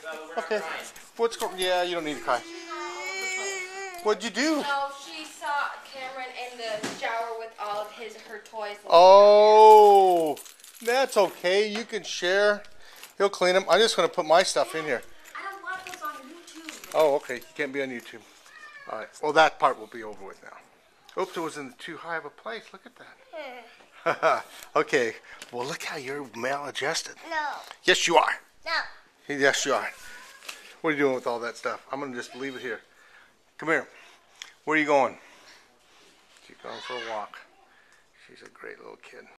Okay. What's going? Yeah, you don't need to cry. What'd you do? No, she saw Cameron in the shower with all of her toys. Oh, that's okay. You can share. He'll clean them. I'm just going to put my stuff in here. I don't want those on YouTube. Oh, okay. You can't be on YouTube. All right. Well, that part will be over with now. Oops, it was in too high of a place. Look at that. Okay. Well, look how you're maladjusted. No. Yes, you are. No. Yes, you are. What are you doing with all that stuff? I'm going to just leave it here. Come here. Where are you going? She's going for a walk. She's a great little kid.